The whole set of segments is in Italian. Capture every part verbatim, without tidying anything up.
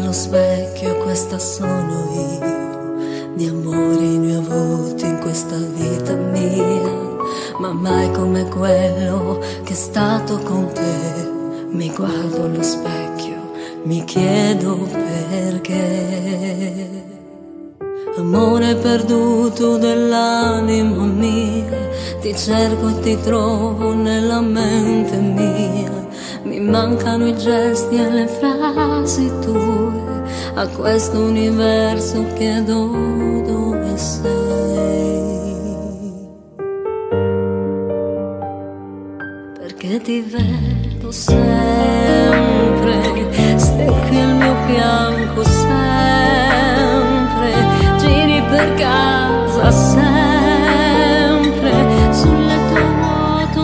allo specchio e questa sono io. Di amori ne ho avuti in questa vita mia, ma mai come quello che è stato con te. Mi guardo allo specchio, mi chiedo perché. Amore perduto dell'anima mia, ti cerco e ti trovo nella mente mia. Mi mancano i gesti e le frasi tue, a questo universo chiedo dove sei. Perché ti vedo sempre, stai qui al mio fianco sempre, giri per casa sempre, sul letto vuoto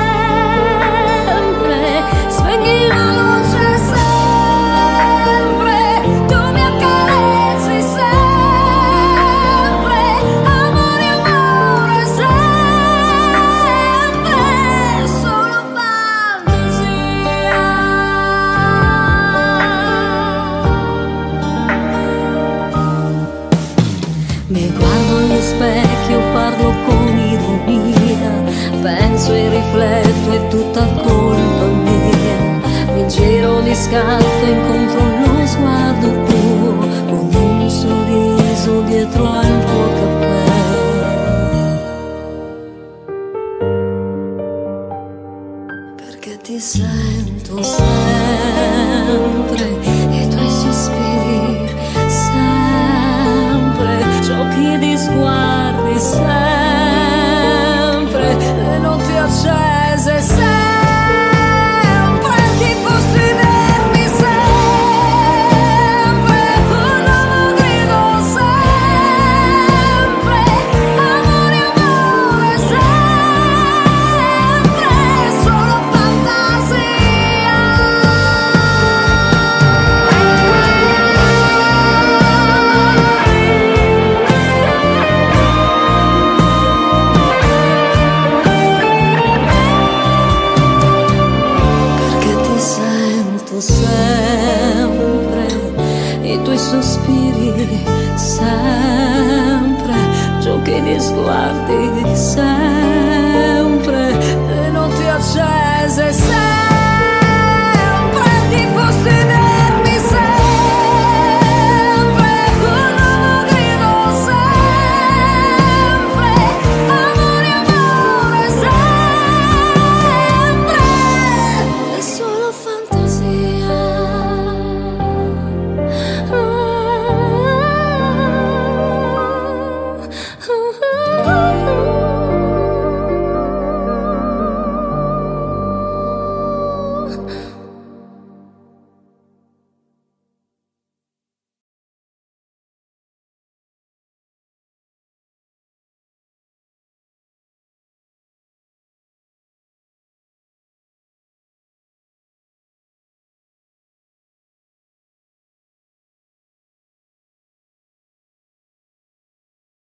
sempre, spegni la luce sempre, tu mi accarezzi sempre, amore, amore sempre, solo fantasia. Mi guardo allo specchio, parlo con ironia, penso e rifletto, è tutta colpa mia. Mi giro di scatto, incontro lo sguardo tuo, con un sorriso dietro al tuo caffè. Perché ti sento sempre, i tuoi sospiri sempre, giochi di sguardi sempre, le notti accese sempre, ti possederne sempre, un nuovo grido sempre, amore, amore sempre, solo fantasia. Perché ti sento sempre, i tuoi sospiri sempre, giochi di sguardi sempre.